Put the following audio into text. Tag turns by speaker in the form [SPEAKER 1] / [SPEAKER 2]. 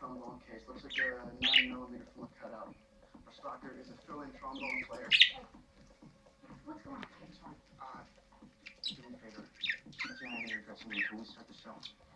[SPEAKER 1] trombone case. Looks like a 9mm from a cutout. Our stalker is a fill-in trombone player.
[SPEAKER 2] What's going on, John?
[SPEAKER 1] Do me a favor. Get your name and your dressing room. Can we start the show?